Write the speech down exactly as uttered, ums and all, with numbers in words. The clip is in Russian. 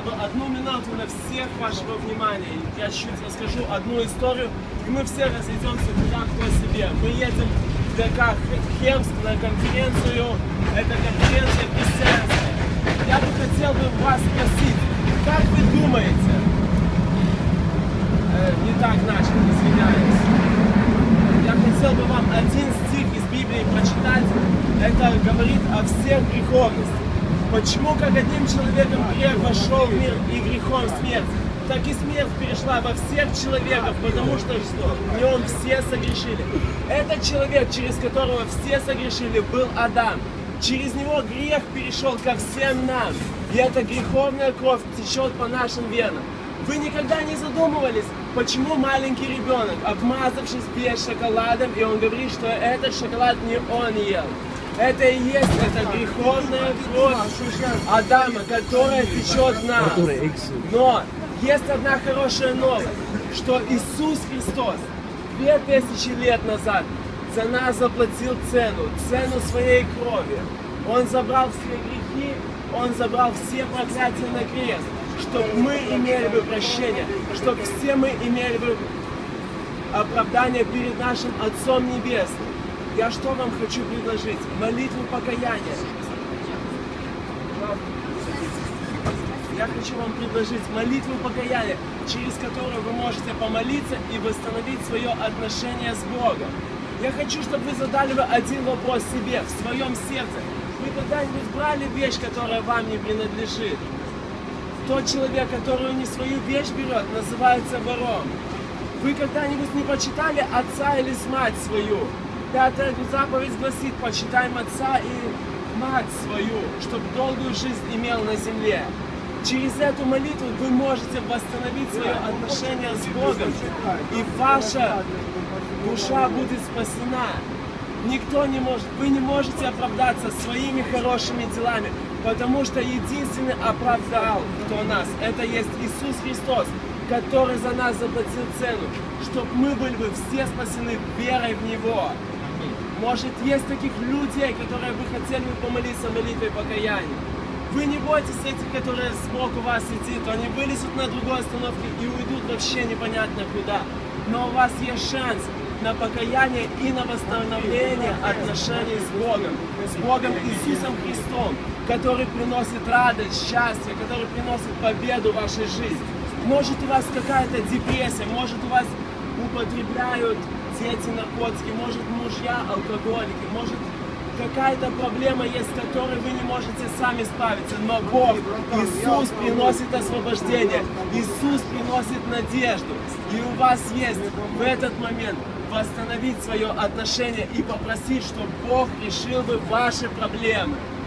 бы одну минуту на всех вашего внимания. Я чуть расскажу одну историю, и мы все разойдемся куда кто себе. Мы едем в ДК Хемск на конференцию. Это конференция христианская. Я бы хотел бы вас спросить, как вы думаете? Э, не так начал, извиняюсь. Я хотел бы вам один стих из Библии прочитать. Это говорит о всех греховностях. Почему, как одним человеком грех вошел в мир и грехом смерть, так и смерть перешла во всех человеков, потому что что? В нем все согрешили. Этот человек, через которого все согрешили, был Адам. Через него грех перешел ко всем нам. И эта греховная кровь течет по нашим венам. Вы никогда не задумывались, почему маленький ребенок, обмазавшись весь шоколадом, и он говорит, что этот шоколад не он ел. Это и есть эта греховная кровь Адама, которая течет в нас. Но есть одна хорошая новость, что Иисус Христос две тысячи лет назад за нас заплатил цену, цену своей крови. Он забрал все грехи, Он забрал все проклятия на крест, чтобы мы имели бы прощение, чтобы все мы имели бы оправдание перед нашим Отцом Небесным. Я что вам хочу предложить? Молитву покаяния. Я хочу вам предложить молитву покаяния, через которую вы можете помолиться и восстановить свое отношение с Богом. Я хочу, чтобы вы задали один вопрос себе, в своем сердце. Вы когда-нибудь брали вещь, которая вам не принадлежит? Тот человек, который не свою вещь берет, называется вором. Вы когда-нибудь не почитали отца или мать свою? Пятая заповедь гласит: почитаем отца и мать свою, чтобы долгую жизнь имел на земле. Через эту молитву вы можете восстановить свое отношение с Богом, и ваша душа будет спасена. Никто не может, вы не можете оправдаться своими хорошими делами, потому что единственный оправдал, кто нас, это есть Иисус Христос, который за нас заплатил цену, чтобы мы были бы все спасены верой в Него. Может, есть таких людей, которые бы хотели бы помолиться молитвой покаяния. Вы не бойтесь этих, которые сбоку вас сидят, они вылезут на другой остановке и уйдут вообще непонятно куда. Но у вас есть шанс на покаяние и на восстановление отношений с Богом, с Богом Иисусом Христом, который приносит радость, счастье, который приносит победу в вашей жизни. Может, у вас какая-то депрессия, может, у вас употребляют дети наркотики, может, мужья алкоголики, может, какая-то проблема есть, с которой вы не можете сами справиться, но Бог, Иисус приносит освобождение, Иисус приносит надежду, и у вас есть в этот момент восстановить свое отношение и попросить, чтобы Бог решил бы ваши проблемы.